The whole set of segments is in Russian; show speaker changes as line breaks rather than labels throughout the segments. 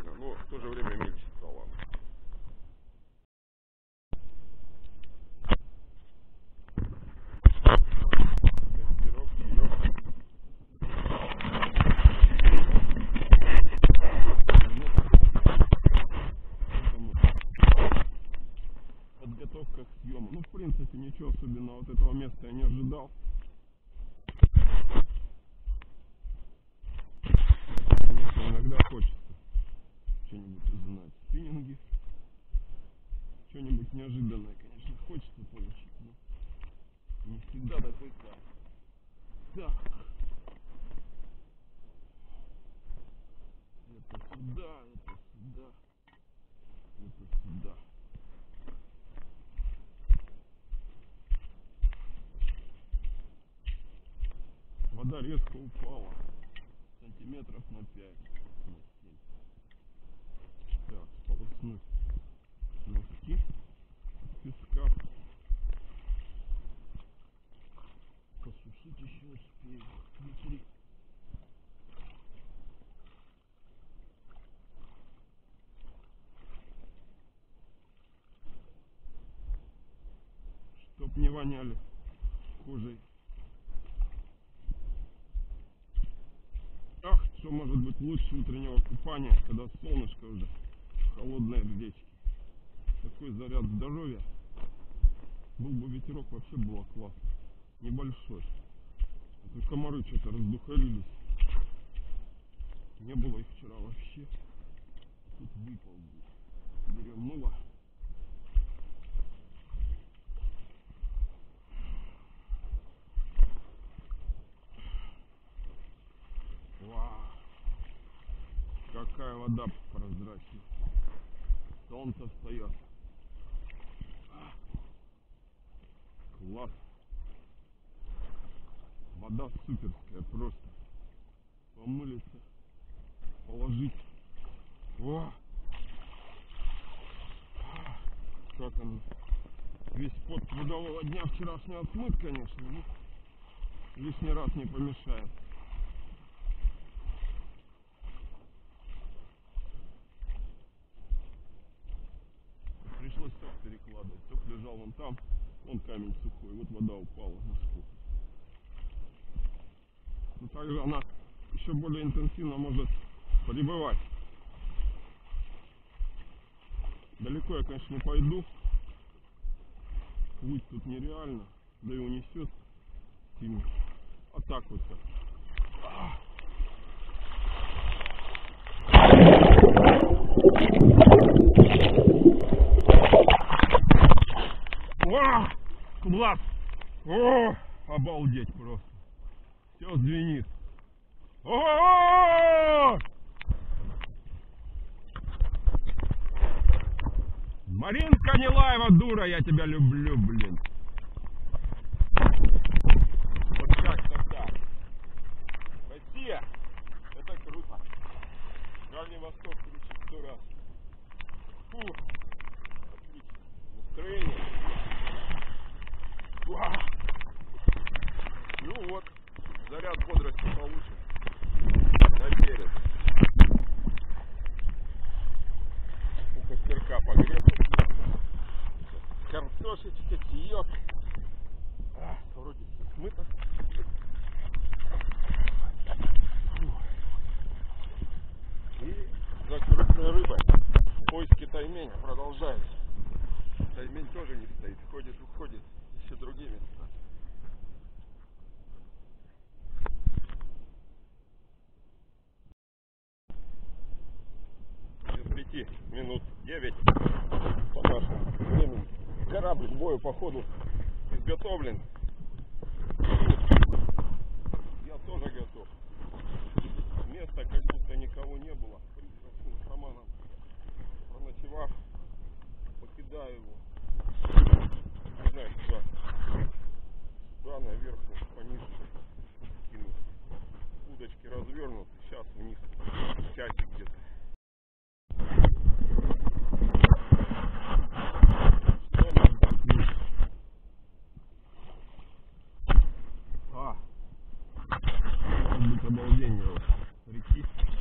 нормально, но в то же время меньше стало. Подготовка к съему. Ну, в принципе, ничего особенного от этого места я не ожидал. Конечно, иногда хочется что-нибудь узнать. Спиннинги. Что-нибудь неожиданное, конечно, хочется получить, но не всегда такой кайф. Так. Это сюда, это сюда, это сюда. Вода резко упала. Сантиметров на 5, на 7. Так, сполоснуть носки песка. Посушить еще успею. Внутри. Чтоб не воняли кожей. Ах, что может быть лучше утреннего купания, когда солнышко уже холодное в речке. Такой заряд здоровья. Был бы ветерок, вообще было классно. Небольшой. А то комары что-то раздухарились. Не было их вчера вообще. Тут выпал. Берем мыло. Вау. Какая вода прозрачная. Солнце встает. Класс. Вода суперская просто. Помылиться. Положить. О! Как он. Весь пот трудового дня вчерашнего смыт, конечно, но лишний раз не помешает. Пришлось так перекладывать. Ток лежал вон там, вон камень сухой, вот вода упала на сколько. Но также она еще более интенсивно может прибывать. Далеко я, конечно, не пойду. Плыть тут нереально, да и унесет сильно. А так вот как. О, класс! О, обалдеть просто. Все звенит. О! Маринка Нилаева, дура, я тебя люблю, блин. Вот как-то так. Россия, это круто. Дальний Восток круче 100 раз. Фу, отлично. Настроение. Уа. Ну вот, заряд бодрости получим. Наперед. У костерка погреться. Картошечка, чаек. Вроде все смыто. И за крупной рыбой поиски тайменя продолжаются. Таймень тоже не стоит, ходит, уходит, еще другие места. Без 5 минут 9 по нашему времени. Корабль к бою по ходу изготовлен. Я тоже готов. Места как будто никого не было. Прихватил с Романом. Проночевав, покидаю его. Не знаю, куда. Сюда, наверх, пониже скину. Удочки развернуты. Сейчас вниз. Часик где-то. Обалдение реки.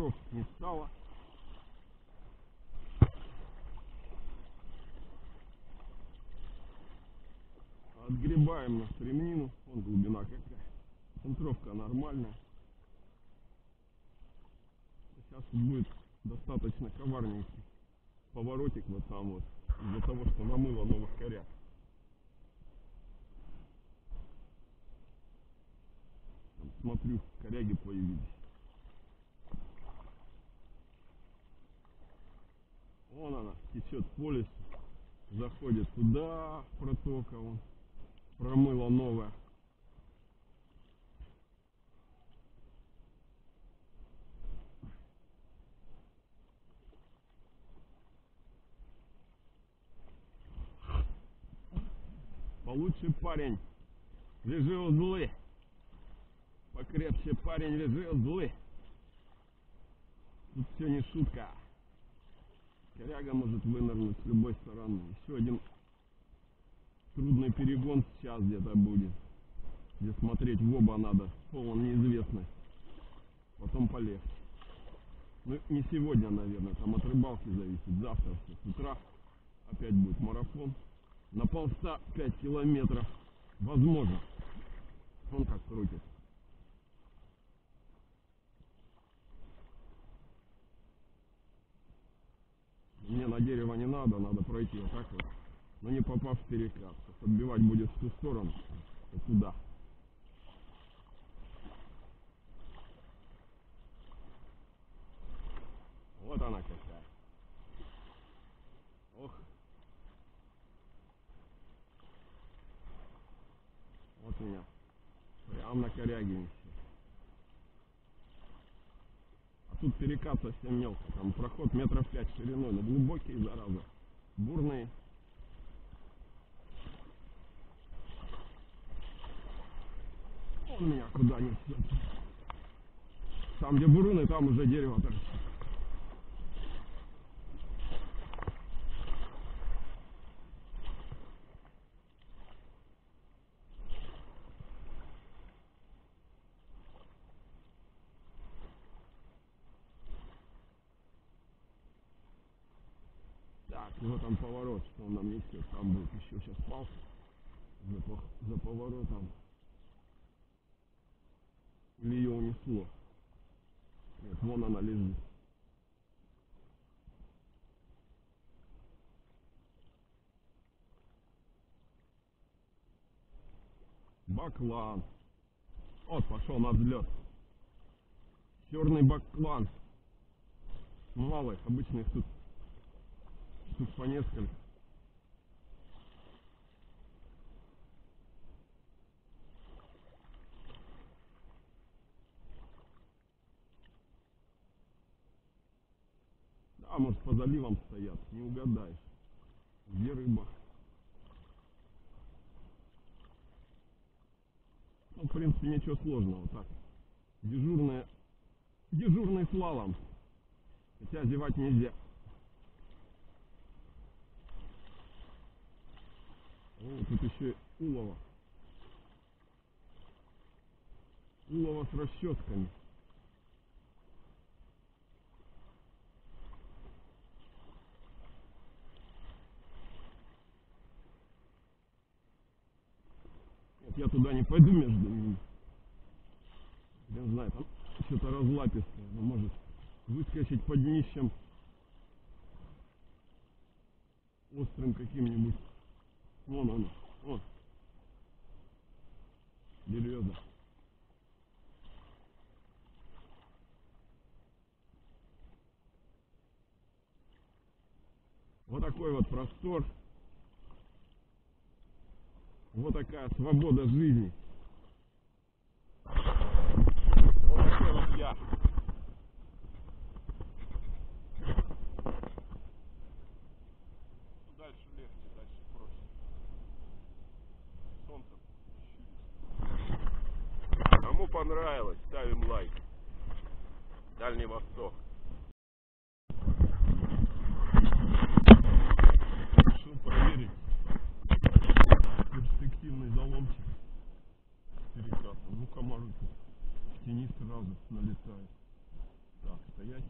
комаров не стало. Отгребаем на стремнину. Вон глубина какая. Центровка нормальная. Сейчас будет достаточно коварненький поворотик вот там вот. Из-за того, что намыло новых коряг. Там, смотрю, коряги появились. Вон она течет по лесу. Заходит туда, протока вон. Промыло новое. Получше парень, лежи узлы. Покрепче парень, лежи узлы. Тут все не шутка. Коряга может вынырнуть с любой стороны. Еще один трудный перегон сейчас где-то будет. Где смотреть в оба надо, полон неизвестность. Потом полегче. Ну не сегодня, наверное, там от рыбалки зависит. Завтра все, с утра опять будет марафон. На 1,5 километров. Возможно. Он как крутит. Мне на дерево не надо, надо пройти вот так вот. Но не попав в перекат. Подбивать будет в ту сторону, вот туда. Вот она какая. Ох. Вот меня. Прям на коряге несет. А тут перекат совсем мелко. Там проход метров 5 шириной. Но глубокие, зараза. Бурные. Он меня куда несет. Там, где буруны, там уже дерево торчит. Так, вот там поворот, что он нам несет. Там будет еще сейчас палка за поворотом. Или ее унесло. Нет, вон она лежит. Баклан. Вот пошел на взлет. Черный баклан. Мало их, обычно их тут по несколько. Да, может по заливам стоят, не угадаешь. Где рыба? Ну, в принципе, ничего сложного. Так, дежурный слалом. Хотя зевать нельзя. О, тут еще и улова. Улова с расческами. Нет, я туда не пойду между ними. Я не знаю, там что-то разлапистое. Но может выскочить под днищем острым каким-нибудь. Вон он, вон. Береза. Вот такой вот простор. Вот такая свобода жизни. Вот такой вот я. Дальше легче, дальше проще. Солнце щурит. Кому понравилось, ставим лайк. Дальний Восток. Решил проверить перспективный заломчик с перекатом. Ну, комары тут в тени сразу налетают. Так, стоять.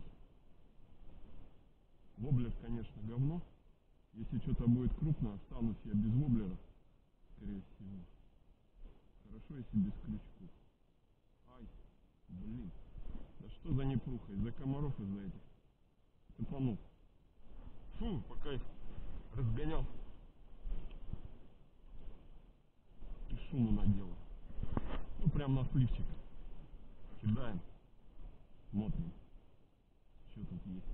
Воблер, конечно, говно. Если что-то будет крупно, останусь я без воблера, скорее всего. Хорошо, если без крючков. Ай, блин. Да что за непруха? Из-за комаров, из-за этих. Цепанул. Фу, пока их разгонял. И шуму наделал. Ну, прям на сливчик. Кидаем. Смотрим, что тут есть.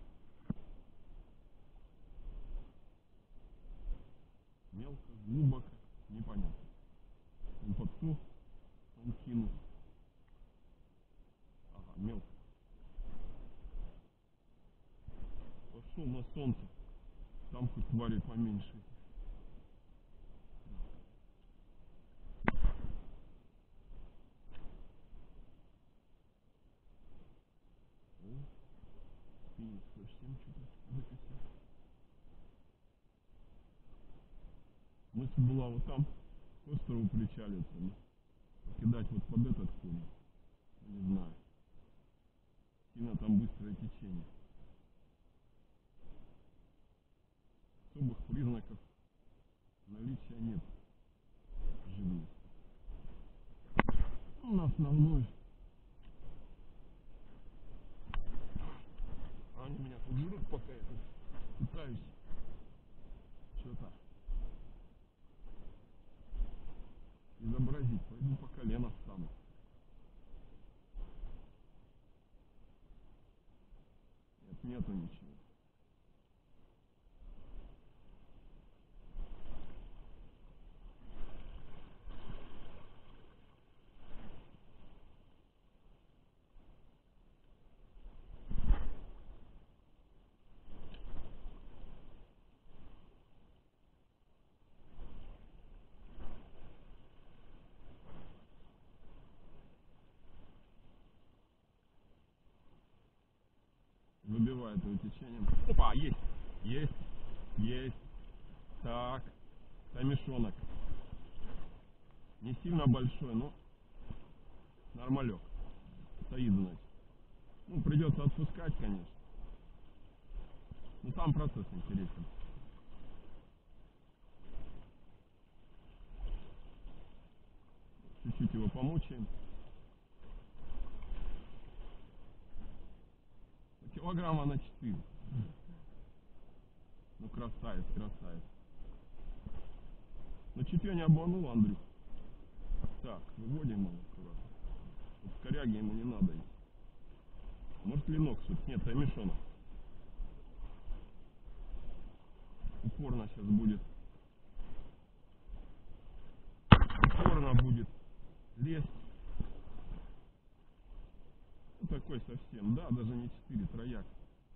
Мелко, глубоко, непонятно. Он подсох, он кинул. Ага, мелко. Пошел на солнце. Там хоть твари поменьше. О, спиннинг совсем что-то записал. Мысль была вот там, к острову причалиться, но покидать вот под этот конь. Не знаю. Сильно там быстрое течение. Особых признаков наличия нет живых. Ну, на основной. Они меня тут жрут, пока я тут пытаюсь что-то изобразить. Пойду по колено встану. Нет, нету ничего. Выбивает его течением. Опа, есть, есть, есть. Так, камешонок. Не сильно большой, но нормалек. Стоит, значит. Ну, придется отпускать, конечно. Но сам процесс интересен. Чуть-чуть его помучаем. Килограмма на 4. Ну, красавец, красавец. Но чуть я не обманул, Андрюх. Так, выводим его аккуратно. Вот в коряге ему не надо идти. Может, ленок тут? Нет, камешонок. Упорно сейчас будет. Упорно будет лезть. Ну, такой совсем. Да, даже не 4, трояк.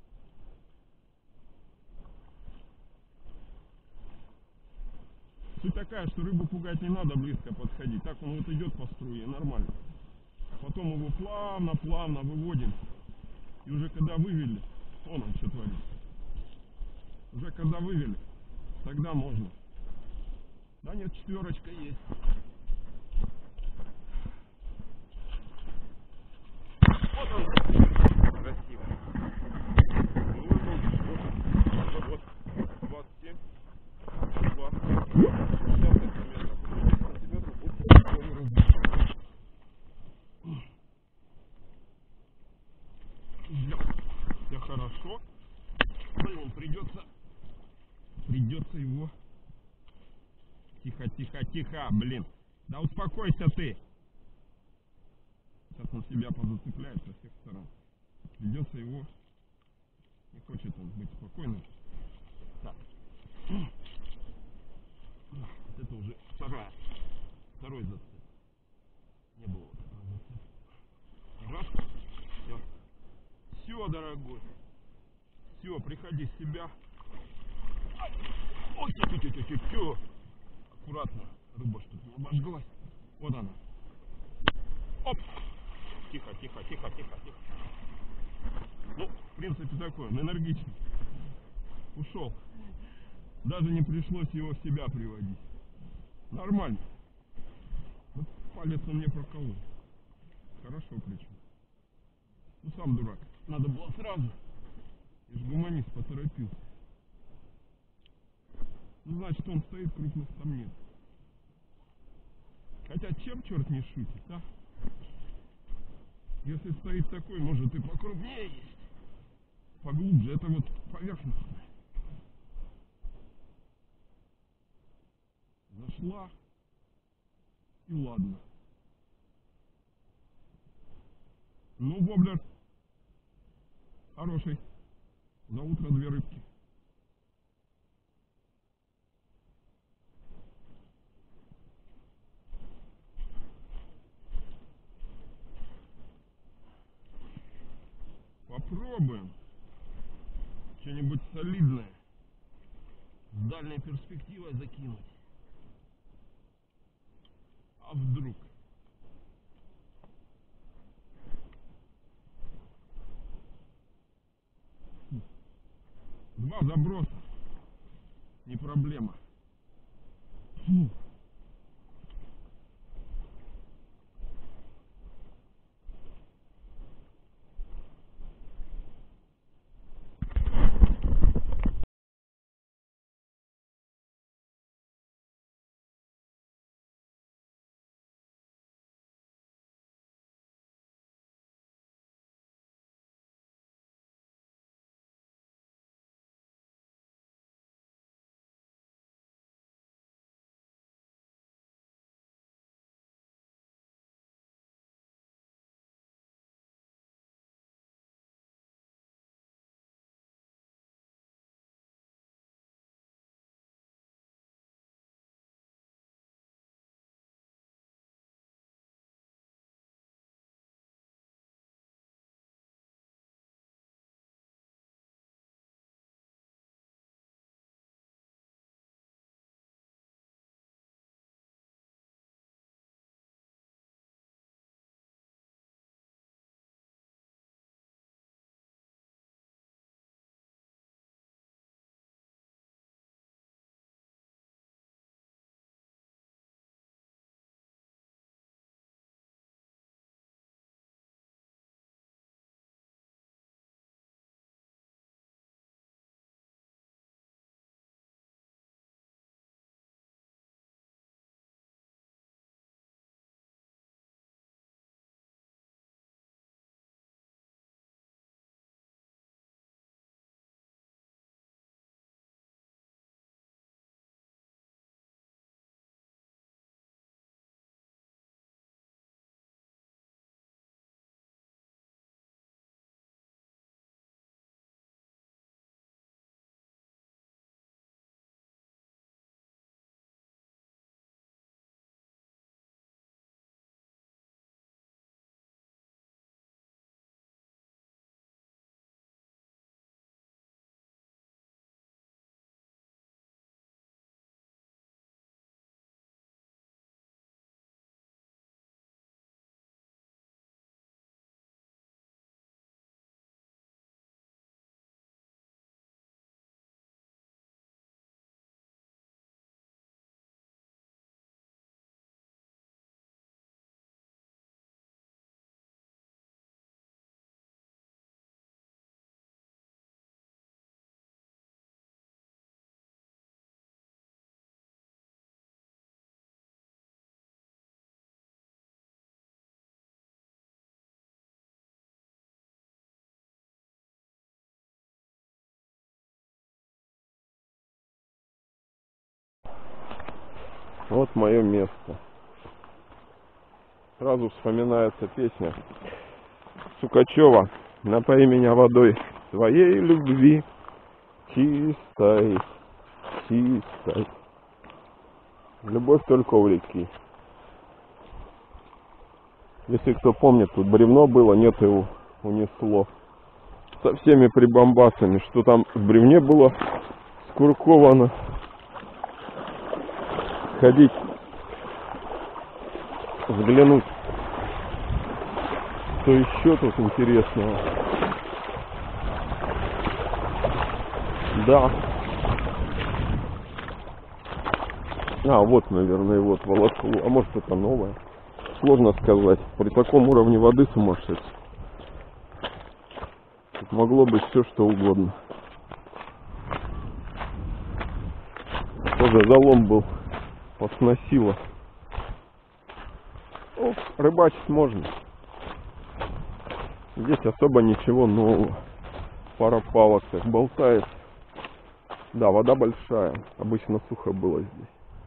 Суть такая, что рыбу пугать не надо близко подходить. Так он вот идет по струе, нормально. Потом его плавно выводим. И уже когда вывели, он что творит. Уже когда вывели, тогда можно. Да нет, 4 есть. Вот он. Красиво. Вот. 27. 20. 60 сантиметров. 10 сантиметров будет. Все хорошо. Блин, придется его. Тихо, блин. Да успокойся ты. Сейчас он себя позацепляет со всех сторон. Придется его. Не хочет он быть спокойным. Так. Вот это уже второй зацеп. Не было вот такого зацепа. Раз. Все. Все, дорогой. Все, приходи в себя. Ой, тю. Аккуратно. Рыба что-то не обожглась. Вот она. Оп. Тихо. Ну, в принципе, такой, он энергичный. Ушел. Даже не пришлось его в себя приводить. Нормально. Вот палец он мне проколол. Хорошо причем. Ну сам дурак. Надо было сразу. Я ж гуманист, поторопился. Ну значит он стоит, крупных там нет. Хотя чем черт не шутит, а? Если стоит такой, может и покрупнее есть. Поглубже, это вот поверхностно. Зашла. И ладно. Ну, воблер. Хороший. За утро 2 рыбки. Попробуем. Что-нибудь солидное. С дальней перспективой закинуть. А вдруг? Два заброса. Не проблема. Фу. Вот мое место. Сразу вспоминается песня Сукачева: «Напои меня водой своей любви, чистой, чистой. Любовь только у реки». Если кто помнит, тут бревно было, нет, его унесло. Со всеми прибамбасами, что там в бревне было скурковано. Ходить, взглянуть, что еще тут интересного. Да. А, вот, наверное, вот волосло. А может, это новое? Сложно сказать. При таком уровне воды сумасшедший. Могло быть все что угодно. Тоже залом был, посносило. О, рыбачить можно. Здесь особо ничего нового. Пара палок так болтает. Да, вода большая. Обычно сухо было здесь.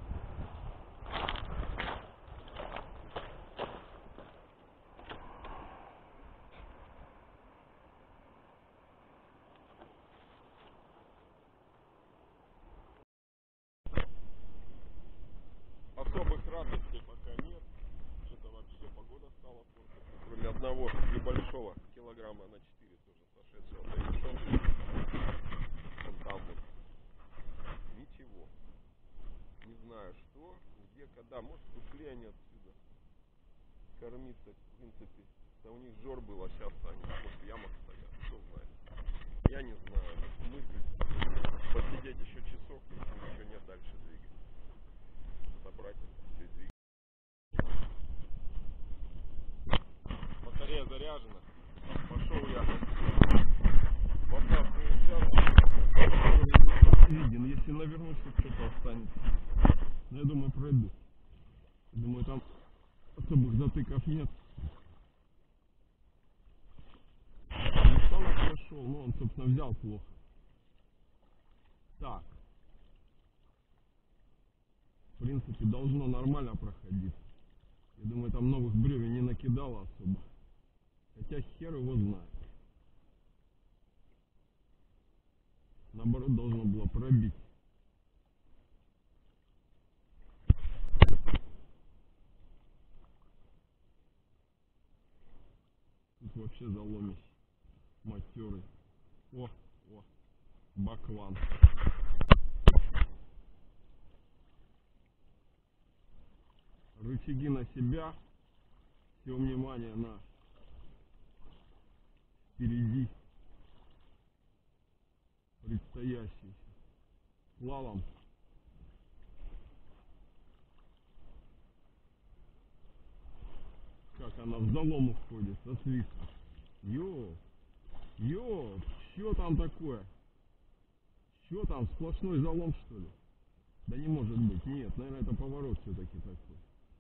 Особых радостей пока нет. Что-то вообще погода стала портиться. Кроме одного небольшого килограмма на 4 тоже сошедшего. Он там вот. Ничего. Не знаю что, где, когда. Может ушли они отсюда. Кормиться, в принципе. Да у них жор было, сейчас они в ямах стоят. Кто знает. Я не знаю. Мысль посидеть еще часок, если ничего нет, дальше двигать. Собрать это все и двигать. Батарея заряжена. Пошел я в опасный участок. Виден, если навернуться, что-то останется. Но я думаю, пройду. Думаю, там особых затыков нет. Николай прошел, но он, собственно, взял плохо. Так. В принципе, должно нормально проходить. Я думаю, там новых бревен не накидало особо. Хотя хер его знает. Наоборот, должно было пробить. Тут вообще заломись. Матерый. О, баклан. Рычаги на себя. Все внимание на впереди. Предстоящий. Слалом. Как она в залом уходит со свистом. Что там такое? Что там, сплошной залом, что ли? Да не может быть, нет, наверное, это поворот все-таки такой.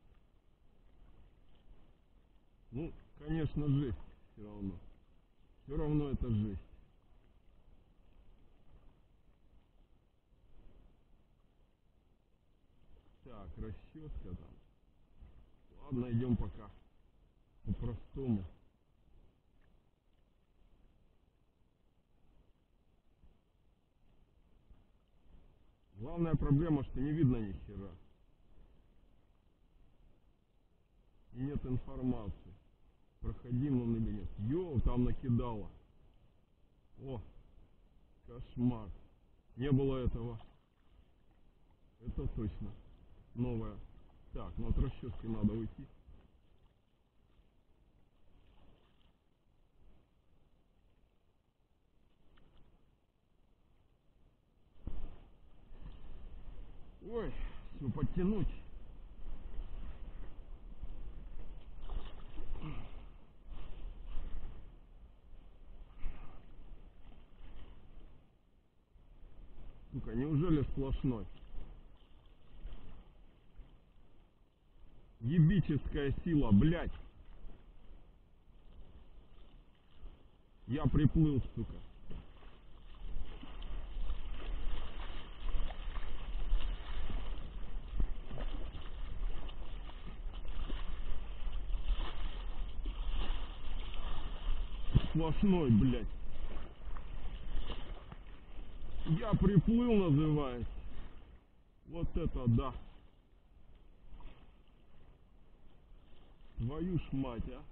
Ну, конечно, жесть все равно. Все равно это жесть. Так, расчетка там. Ладно, идем пока по-простому. Главная проблема, что не видно ни хера. И нет информации. Проходим он или нет. Там накидало. О, кошмар. Не было этого. Это точно. Новое. Так, ну от расчески надо уйти. Ой, все подтянуть. Сука, неужели сплошной? Ебическая сила, блядь. Я приплыл, сука. Сплошной, блядь. Я приплыл, называется. Вот это да. Твою ж мать, а.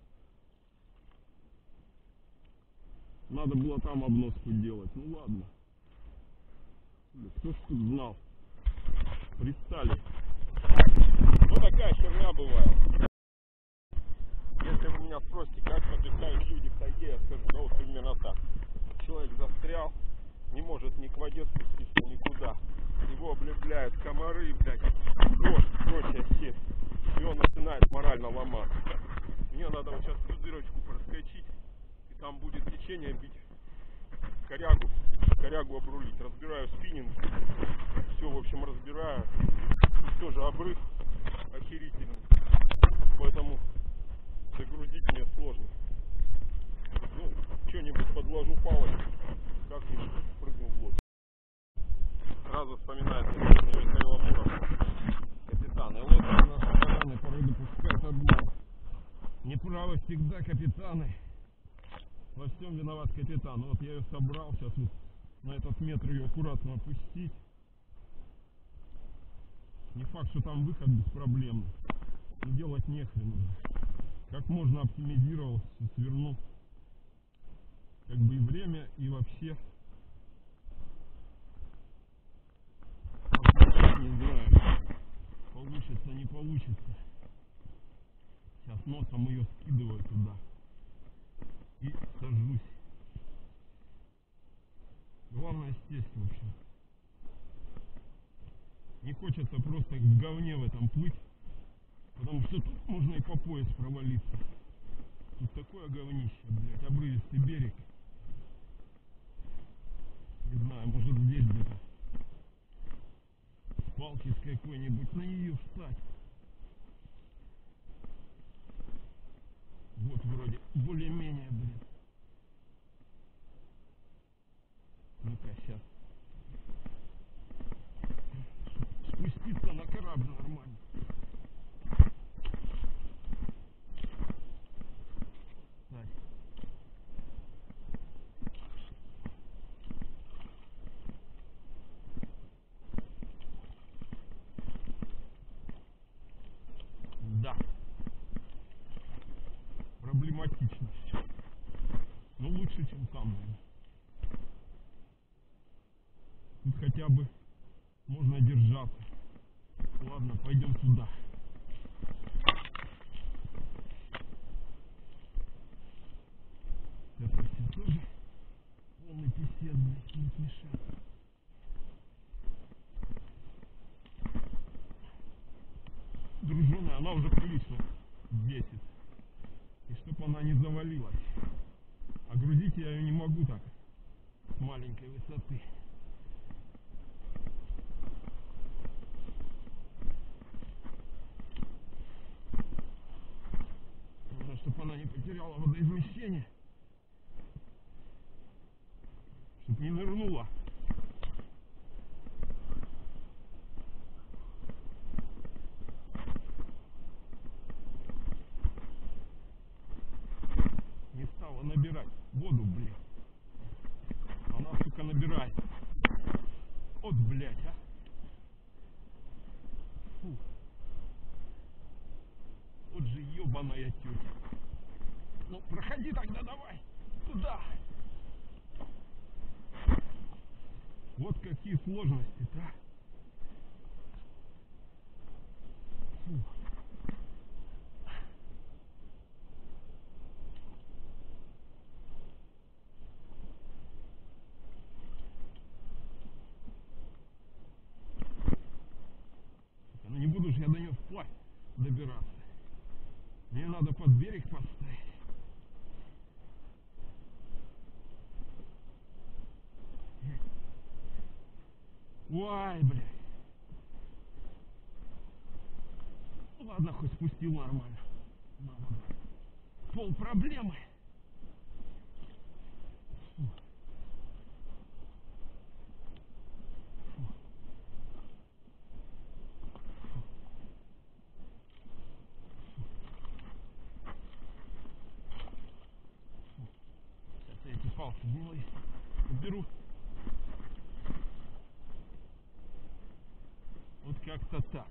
Надо было там обноску делать. Ну ладно. Кто ж тут знал? Пристали. Вот такая херня бывает. Если вы меня спросите, как отдыхают люди в тайге, я скажу, да вот примерно так. Человек застрял, не может ни к воде спуститься, никуда. Его облепляют комары, блядь, дрожь, прочая сеть. И он начинает морально ломаться. Мне надо вот сейчас дырочку проскочить, и там будет течение бить корягу обрулить. Разбираю спиннинг, все, в общем, разбираю. Тут тоже обрыв охерительный, поэтому загрузить мне сложно. Ну, что-нибудь подложу палочку, как-нибудь прыгну в лодку. Сразу вспоминается Михаил Амуров, капитан. И лодки наши бараны породы пускают одну. Неправы всегда капитаны. Во всем виноват капитан. Вот я ее собрал, сейчас вот на этот метр ее аккуратно опустить. Не факт, что там выход беспроблемный. Но делать нехрен уже. Как можно оптимизировал, сверну. Как бы и время, и вообще. Не знаю, получится, не получится. Сейчас носом ее скидываю туда. И сажусь. Главное сесть, в общем. Не хочется просто в говне в этом плыть. Потому что тут можно и по пояс провалиться. Тут такое говнище, блядь, обрывистый берег. Не знаю, может здесь где-то с палки с какой-нибудь на нее встать. Вот вроде более-менее, блин. Ну-ка, сейчас. Спуститься на корабль нормально. Так. Да. Проблематично. Но лучше, чем там, наверное. Тут хотя бы можно держаться. Ладно, пойдем туда. Это все тоже полный писец, блядь, не мешает. Друженая, она уже прилично бесит. И чтоб она не завалилась. А грузить я ее не могу так с маленькой высоты. Нужно, чтобы она не потеряла водоизмещение. Чтоб не нырнула. Не стала набирать воду, блядь. Она, сука, набирает. Вот, блядь, а. Фу. Вот же ебаная тетя. Ну, проходи тогда давай. Туда. Вот какие сложности-то, а. Фу. Ну не буду же я до нее вплавь добираться. Мне надо под берег поставить. Ой, блядь. Ну ладно, хоть спустил нормально. Мама. Пол проблемы. Фу. Фу. Сейчас я эти палки гнилые уберу. Вот как-то так.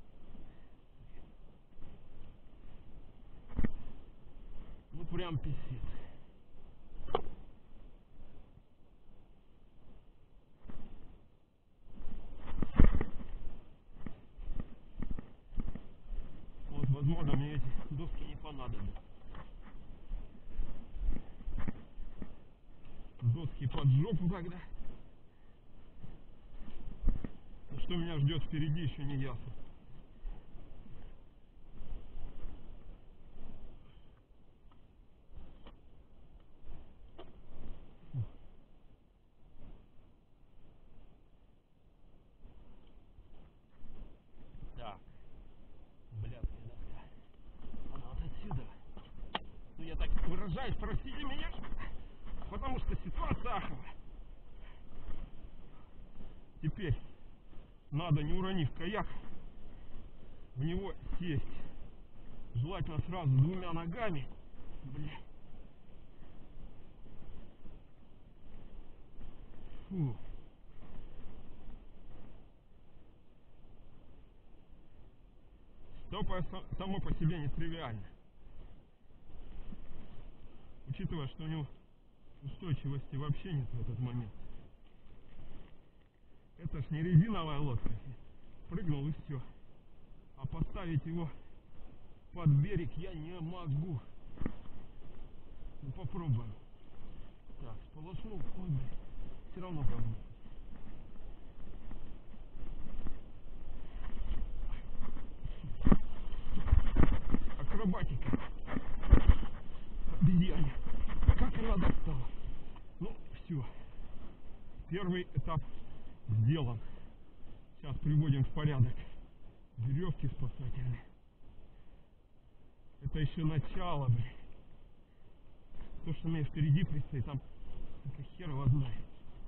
Ну прям писец. Вот, возможно, мне эти доски не понадобятся. Доски под жопу тогда. Ну, что меня ждет впереди, еще не ясно. извиняюсь, простите меня, потому что ситуация аховая. Теперь надо, не уронив каяк, в него сесть. Желательно сразу двумя ногами. Бля. Фу. Топая само по себе нетривиально. Учитывая, что у него устойчивости вообще нет в этот момент. Это ж не резиновая лодка. Прыгнул и все. А поставить его под берег я не могу. Ну попробуем. Так, сполоснул. Ой, блин. Все равно говно. Акробатика. Обезьяне. Как она достала. Ну, все. Первый этап сделан. Сейчас приводим в порядок веревки спасательные. Это еще начало, блин. То, что мне впереди предстоит, там только хер его знает.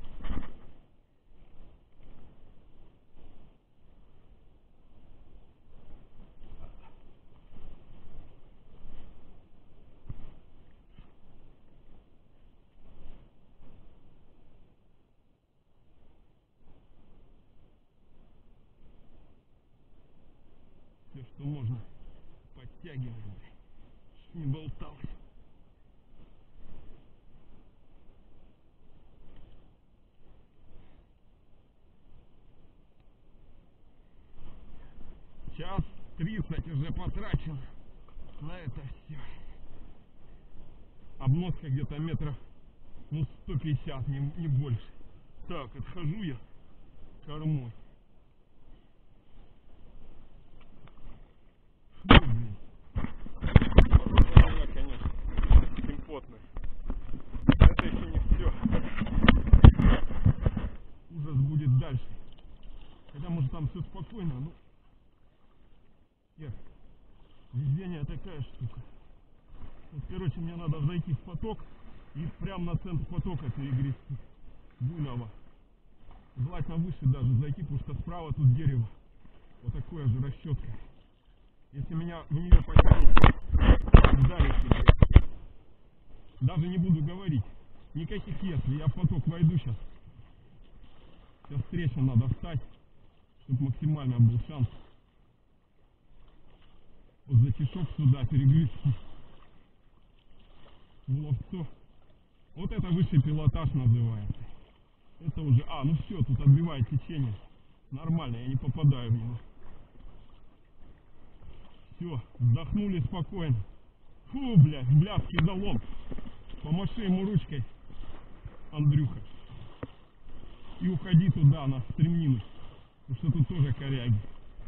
Все, что можно, подтягиваем, блин. Не болталось. Час 30 уже потрачен на это все. Обмотка где-то метров, ну, 150, не больше. Так, отхожу я кормой. Фу, блин. Волна, конечно, симпотная. Это еще не все. Ужас будет дальше. Хотя, может, там все спокойно, ну... Нет, везение такая штука. Вот, короче, мне надо зайти в поток и прямо на центр потока перегрести. Буйного. Желательно выше даже зайти, потому что справа тут дерево. Вот такое же расчетка. Если меня в нее потянут, ударить, даже не буду говорить. Никаких если. Я в поток войду сейчас. Сейчас встречу надо встать, чтобы максимально был шанс. Вот за чешок сюда перегрести. В ловцо. Вот это высший пилотаж называется. Это уже... А, ну все, тут отбивает течение. Нормально, я не попадаю в него. Все, вздохнули спокойно. Фу, блядь, блядский залом. Помаши ему ручкой, Андрюха. И уходи туда, на стремнину. Потому что тут тоже коряги.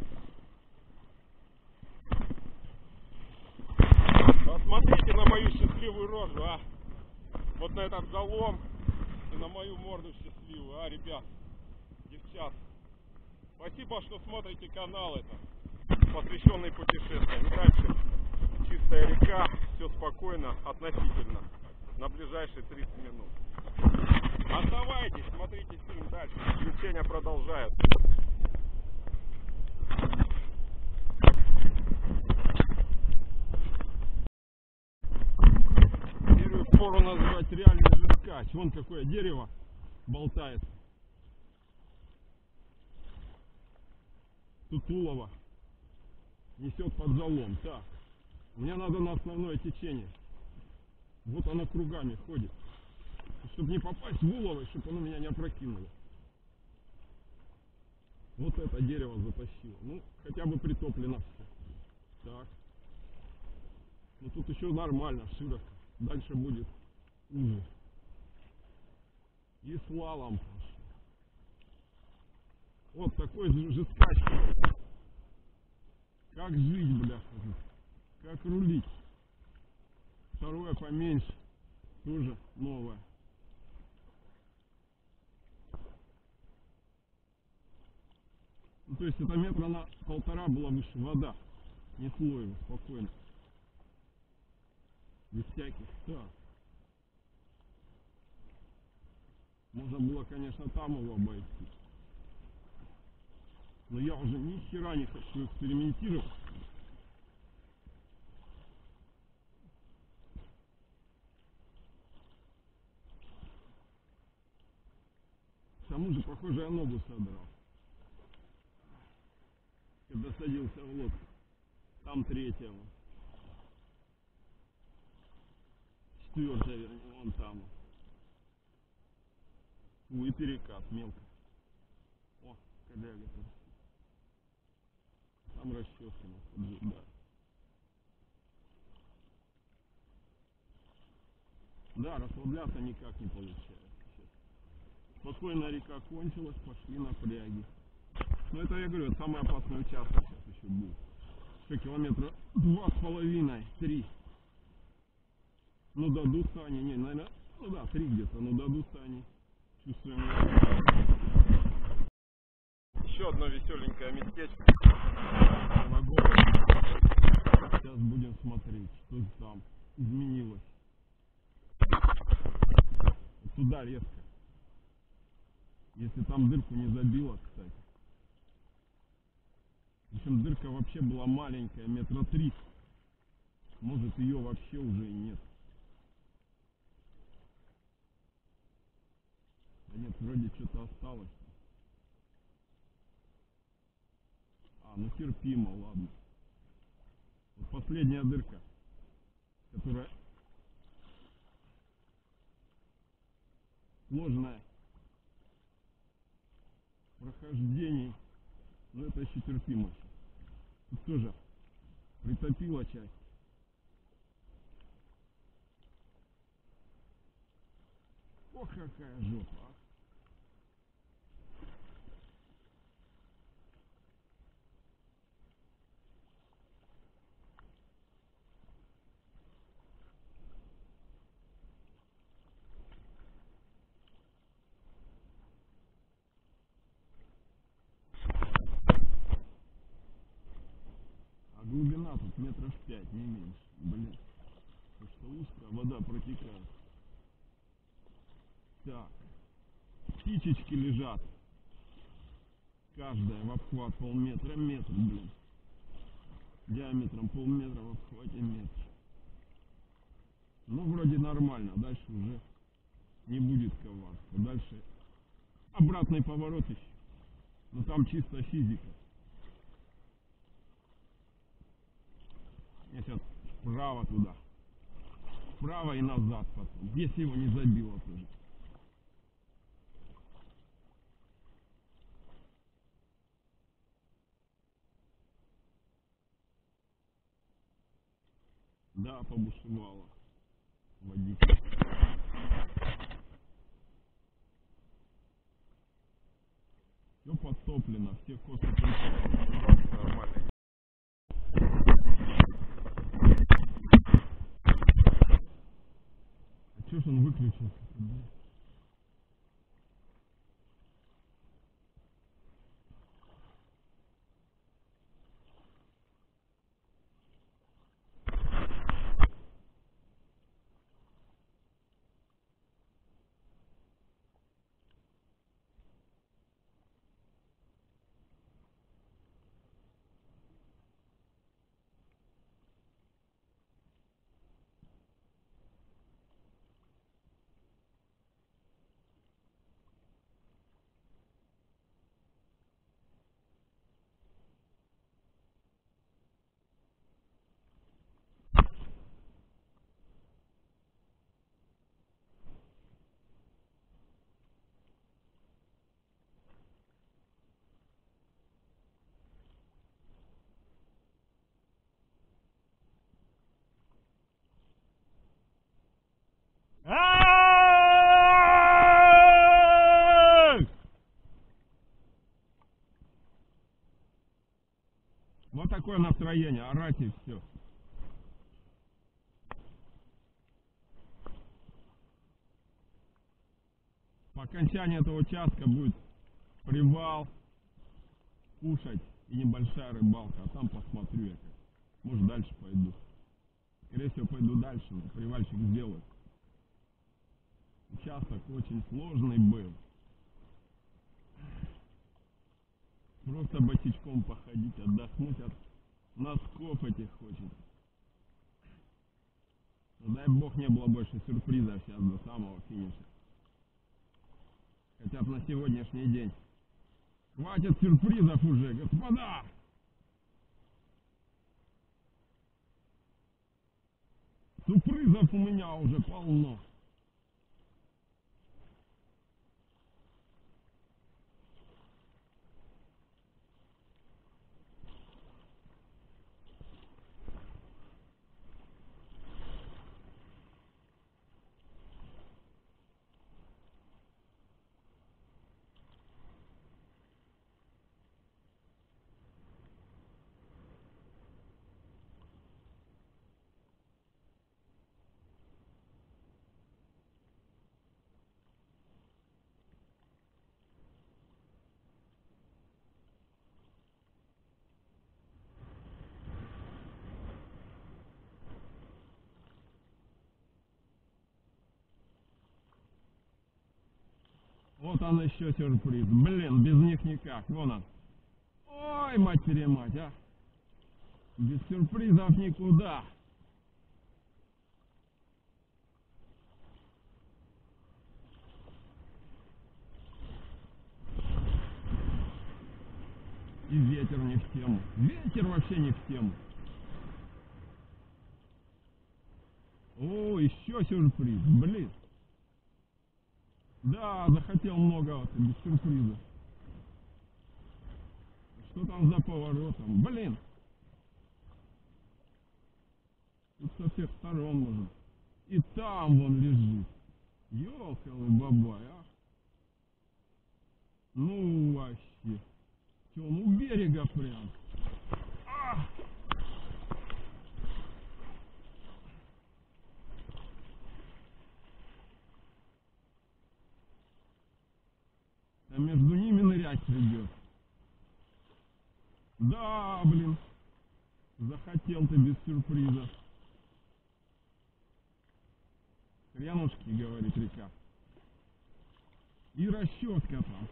Посмотрите на мою счастливую рожу, а. Вот на этот залом и на мою морду счастливую, а, ребят, девчат. Спасибо, что смотрите канал этот, посвященный путешествиям. Дальше чистая река, все спокойно, относительно, на ближайшие 30 минут. Оставайтесь, смотрите фильм дальше, приключения продолжаются. Первую пору назвать реальный жесткач. Вон какое дерево болтает. Тут улово несет под залом. Так, мне надо на основное течение. Вот оно кругами ходит. Чтобы не попасть в улово, чтобы оно меня не опрокинуло. Вот это дерево затащило. Ну, хотя бы притоплено все. Так. Ну тут еще нормально, широко. Дальше будет уже. И слалом пошел. Вот такой жесткач. Как жить, бляха. Как рулить. Второе поменьше. Тоже новое. Ну, то есть это метра на 1,5 была выше вода. Не слоево, спокойно. Без всяких. Так. Можно было, конечно, там его обойти. Но я уже ни хера не хочу экспериментировать. К тому же, похоже, я ногу содрал, когда садился в лодку. Там третья, четвертая, вернее, вон там. И перекат мелко. О, коляга тут. Там расческа нас поджидает. Да, расслабляться никак не получается. Спокойно река кончилась, пошли напряги. Но это, я говорю, это самый опасный участок сейчас еще будет. Еще километра 2,5-3. Ну дадутся они, не, наверное, ну да, 3 где-то, но дадутся они. Чувствуем. Еще одно веселенькое местечко. Сейчас будем смотреть, что там изменилось. Вот туда резко. Если там дырку не забило, кстати. Причем дырка вообще была маленькая, метра 3. Может, ее вообще уже и нет. Да нет, вроде что-то осталось. А, ну терпимо, ладно. Вот последняя дырка, которая сложная в прохождении, но это еще терпимо. Тут тоже притопила часть. Ох, какая жопа, а. А глубина тут метров 5, не меньше. Блин, потому что узкая, вода протекает. Так, птичечки лежат. Каждая в обхват полметра, метр, блин. Диаметром полметра, в обхвате метр. Ну, вроде нормально, дальше уже не будет коварства. Дальше обратный поворот еще. Но там чисто физика. Я сейчас вправо туда. Вправо и назад потом. Если его не забило тоже. Да, побушевало. Водичка. Все подтоплено, все косы нормально. А чё ж он выключился? Вот такое настроение, орать и все. По окончании этого участка будет привал, кушать и небольшая рыбалка. А там посмотрю я как. Может, дальше пойду. Скорее всего, пойду дальше, но привальчик сделаю. Сейчас участок очень сложный был. Просто босичком походить, отдохнуть от носков этих хочется. Ну, дай бог не было больше сюрпризов сейчас до самого финиша. Хотя бы на сегодняшний день. Хватит сюрпризов уже, господа! Сюрпризов у меня уже полно. Вот он еще сюрприз. Блин, без них никак. Вон он. Ой, матери мать, а. Без сюрпризов никуда. И ветер не в тему. Ветер вообще не в тему. О, еще сюрприз. Блин. Да, захотел много вот, без сюрприза. Что там за поворотом? Блин. Тут со всех сторон можно. И там вон лежит. Ёлкалы бабай, а. Ну вообще. Че, он у берега прям. А! А между ними нырять придется. Да, блин. Захотел ты без сюрприза. Хренушки, говорит река. И расчетка там.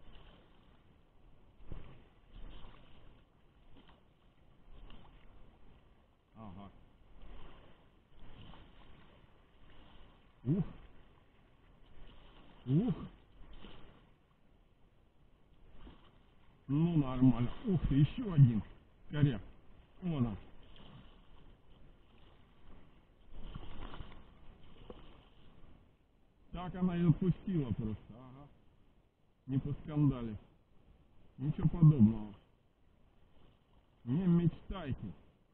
Ага. Ух. Ух. Ну нормально. Ух ты, еще один коряк. Вон он. Так она и отпустила просто. Ага. Не поскандали. Ничего подобного. Не мечтайте.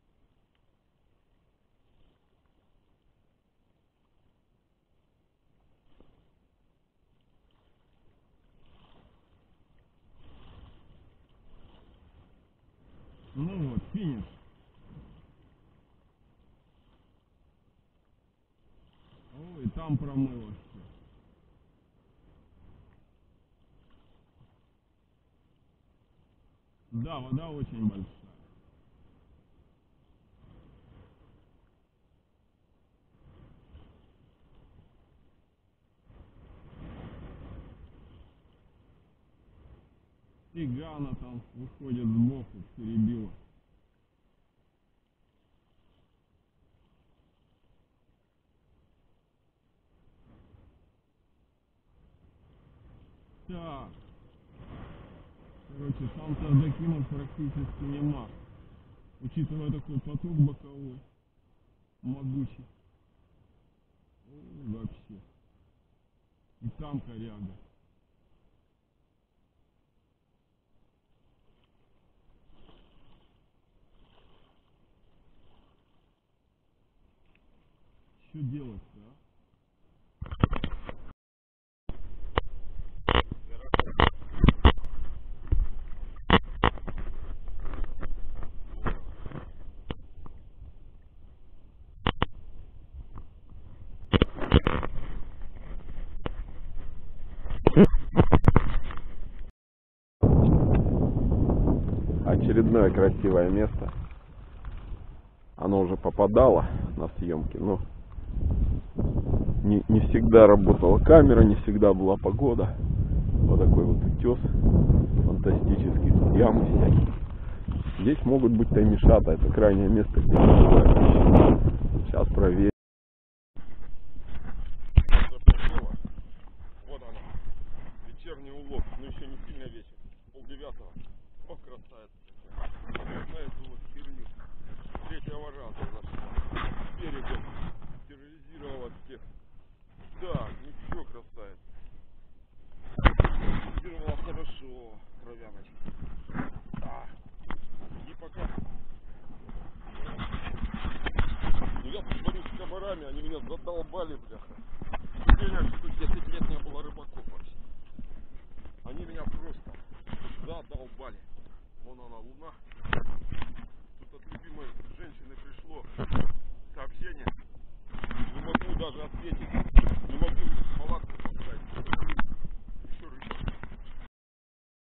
Ну вот, финиш. О, и там промылось все. Да, вода очень большая. Цыгана там выходит сбоку, перебила. Так. Короче, сам Сардакимов практически нема. Учитывая такой поток боковой, могучий. О, вообще. И там коряга. Что делать-то, а? Очередное красивое место. Оно уже попадало на съемки, но
Не всегда работала камера, не всегда была погода. Вот такой вот утес фантастический, тут ямы всякие. Здесь могут быть таймишата, это крайнее место, где мы бываем. Сейчас проверим.
Вот она, вечерний улов, но еще не сильно вечер, 8:30. О, красавец. На эту вот херню. Третьего раза зашла. Спереди терроризировала всех. Так, ну все, красавец. Терроризировала хорошо, кровяночка. И пока. Ну я тут борюсь с комарами, они меня задолбали, бляха. Денег штук 10